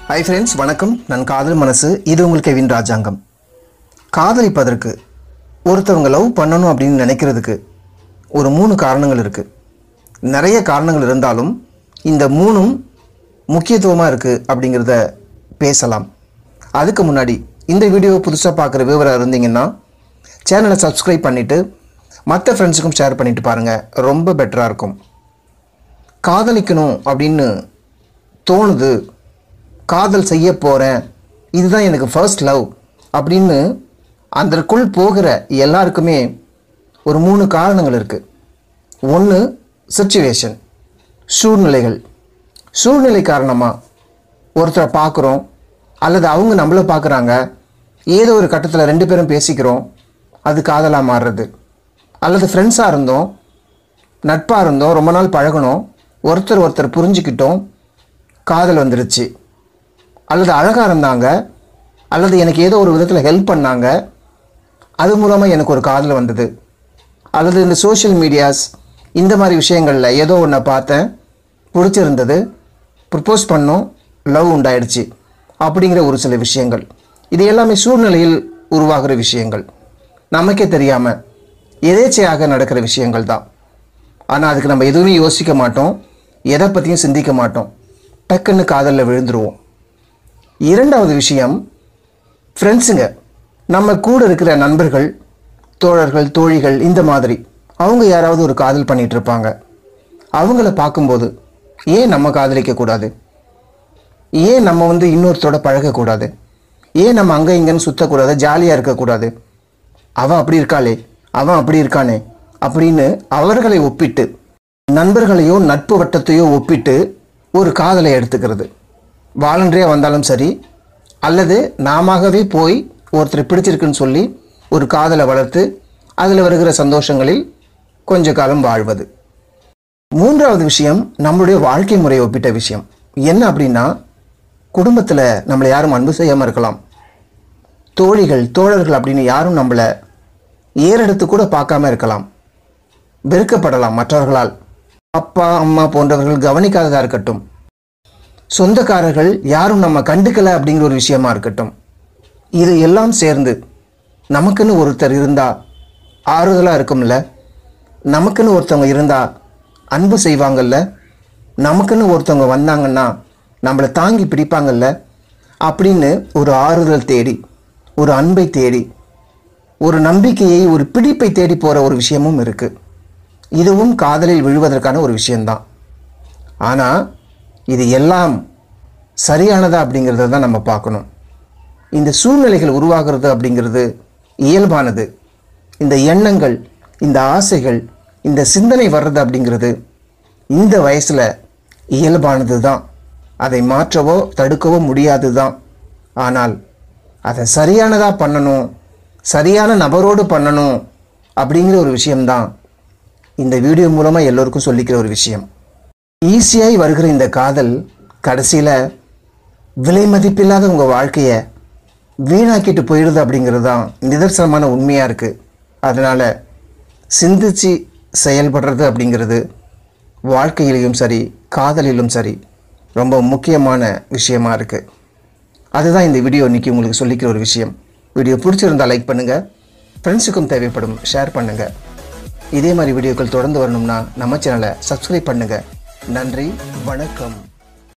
Hi friends, வணக்கம். நான் காதல் மனசு. இது உங்களுக்கு கெவின் ராஜாங்கம். காதலிப்பதற்கு ஒருத்தவங்க லவ் பண்ணணும் அப்படின்னு நினைக்கிறதுக்கு ஒரு 3 காரணங்கள் இருக்கு. நிறைய காரணங்கள் இருந்தாலும் இந்த 3ம் முக்கியத்துவமா இருக்கு அப்படிங்கறத பேசலாம். அதுக்கு முன்னாடி இந்த வீடியோவை புதுசா பார்க்குற வியூவரா இருந்தீங்கன்னா சேனலை சப்ஸ்கிரைப் பண்ணிட்டு மற்ற ஃப்ரெண்ட்ஸுக்கும் ஷேர் பண்ணிட்டு பாருங்க. ரொம்ப பெட்டரா இருக்கும். காதலிக்கணும் அப்படின்னு தோணுது, காதல் செய்ய போகிறேன், இதுதான் எனக்கு ஃபர்ஸ்ட் லவ் அப்படின்னு அதற்குள் போகிற எல்லாருக்குமே ஒரு 3 காரணங்கள் இருக்குது. ஒன்று சிச்சுவேஷன், சூழ்நிலை காரணமாக ஒருத்தரை பார்க்குறோம் அல்லது அவங்க நம்மளை பார்க்குறாங்க, ஏதோ ஒரு கட்டத்தில் 2 பேரும் பேசிக்கிறோம், அது காதலாக மாறுறது. அல்லது ஃப்ரெண்ட்ஸாக இருந்தோம், நட்பாக இருந்தோம், ரொம்ப நாள் பழகணும், ஒருத்தர் புரிஞ்சுக்கிட்டோம், காதல் வந்துடுச்சு. அல்லது அழகாக இருந்தாங்க, அல்லது எனக்கு ஏதோ ஒரு விதத்தில் ஹெல்ப் பண்ணாங்க, அது மூலமாக எனக்கு ஒரு காதல் வந்தது. அல்லது இந்த சோஷியல் மீடியாஸ் இந்த மாதிரி விஷயங்களில் ஏதோ ஒன்றை பார்த்தேன், பிடிச்சிருந்தது, ப்ரப்போஸ் பண்ணோம், லவ் உண்டாயிடுச்சு அப்படிங்கிற ஒரு சில விஷயங்கள். இது எல்லாமே சூழ்நிலையில் உருவாகிற விஷயங்கள், நமக்கே தெரியாமல் எதேச்சையாக நடக்கிற விஷயங்கள் தான். ஆனால் அதுக்கு நம்ம எதுவுமே யோசிக்க மாட்டோம், எதை பற்றியும் சிந்திக்க மாட்டோம், டக்குன்னு காதலில் விழுந்துருவோம். 2வது விஷயம் ஃப்ரெண்ட்ஸுங்க. நம்ம கூட இருக்கிற நண்பர்கள், தோழர்கள், தோழிகள், இந்த மாதிரி அவங்க யாராவது ஒரு காதல் பண்ணிகிட்டு இருப்பாங்க. அவங்கள பார்க்கும்போது ஏன் நம்ம காதலிக்கக்கூடாது, ஏன் நம்ம இன்னொருத்தரோட பழகக்கூடாது, ஏன் நம்ம அங்கே இங்கேன்னு சுற்றக்கூடாது, ஜாலியாக இருக்கக்கூடாது, அவன் அப்படி இருக்காளே, அவன் அப்படி இருக்கானே அப்படின்னு அவர்களை ஒப்பிட்டு, நண்பர்களையோ நட்பு வட்டத்தையோ ஒப்பிட்டு ஒரு காதலை எடுத்துக்கிறது. வாலண்டரியாக வந்தாலும் சரி, அல்லது நாமவே போய் ஒருத்தர் பிடிச்சிருக்குன்னு சொல்லி ஒரு காதலை வளர்த்து அதில் வருகிற சந்தோஷங்களில் கொஞ்ச காலம் வாழ்வது. 3வது விஷயம் நம்மளுடைய வாழ்க்கை முறையை ஒப்பிட்ட விஷயம். என்ன அப்படின்னா, குடும்பத்தில் நம்மளை யாரும் அன்பு செய்யாமல் இருக்கலாம், தோழிகள் தோழர்கள் அப்படின்னு யாரும் நம்மளை ஏறெடுத்து கூட பார்க்காம இருக்கலாம், வெறுக்கப்படலாம் மற்றவர்களால், அப்பா அம்மா போன்றவர்கள் கவனிக்காததாக இருக்கட்டும், சொந்தக்காரர்கள் யாரும் நம்ம கண்டுக்கலை அப்படிங்கிற ஒரு விஷயமா இருக்கட்டும். இது எல்லாம் சேர்ந்து நமக்குன்னு ஒருத்தர் இருந்தால் ஆறுதலாக இருக்கும்ல, நமக்குன்னு ஒருத்தவங்க இருந்தால் அன்பு செய்வாங்கல்ல, நமக்குன்னு ஒருத்தவங்க வந்தாங்கன்னா நம்மளை தாங்கி பிடிப்பாங்கல்ல அப்படின்னு ஒரு ஆறுதல் தேடி, ஒரு அன்பை தேடி, ஒரு நம்பிக்கையை, ஒரு பிடிப்பை தேடி போகிற ஒரு விஷயமும் இருக்குது. இதுவும் காதலில் விழுவதற்கான ஒரு விஷயந்தான். ஆனால் இது எல்லாம் சரியானதா அப்படிங்கிறத தான் நம்ம பார்க்கணும். இந்த சூழ்நிலைகள் உருவாகிறது அப்படிங்கிறது இயல்பானது. இந்த எண்ணங்கள், இந்த ஆசைகள், இந்த சிந்தனை வர்றது அப்படிங்கிறது இந்த வயசில் இயல்பானது தான். அதை மாற்றவோ தடுக்கவோ முடியாது தான். ஆனால் அதை சரியானதாக பண்ணணும், சரியான நபரோடு பண்ணணும் அப்படிங்கிற ஒரு விஷயம்தான் இந்த வீடியோ மூலமாக எல்லோருக்கும் சொல்லிக்கிற ஒரு விஷயம். ஈஸியாகி வருகிற இந்த காதல் கடைசியில் விலை மதிப்பில்லாத உங்கள் வாழ்க்கையை வீணாக்கிட்டு போயிடுது அப்படிங்கிறது தான் நிதர்சனமான உண்மையாக இருக்குது. அதனால் சிந்திச்சு செயல்படுறது அப்படிங்கிறது வாழ்க்கையிலையும் சரி, காதலிலும் சரி ரொம்ப முக்கியமான விஷயமா இருக்குது. அதுதான் இந்த வீடியோ இன்றைக்கி உங்களுக்கு சொல்லிக்கிற ஒரு விஷயம். வீடியோ பிடிச்சிருந்தால் லைக் பண்ணுங்கள், ஃப்ரெண்ட்ஸுக்கும் தேவைப்படும் ஷேர் பண்ணுங்கள். இதே மாதிரி வீடியோக்கள் தொடர்ந்து வரணும்னா நம்ம சேனலை சப்ஸ்கிரைப் பண்ணுங்கள். நன்றி, வணக்கம்.